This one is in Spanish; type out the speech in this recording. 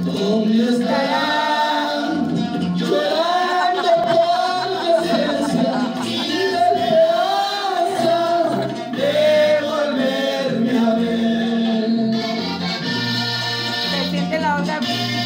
¿Dónde estarán? Llorando por tu ausencia y deseosa de volverme a ver. Se siente la onda.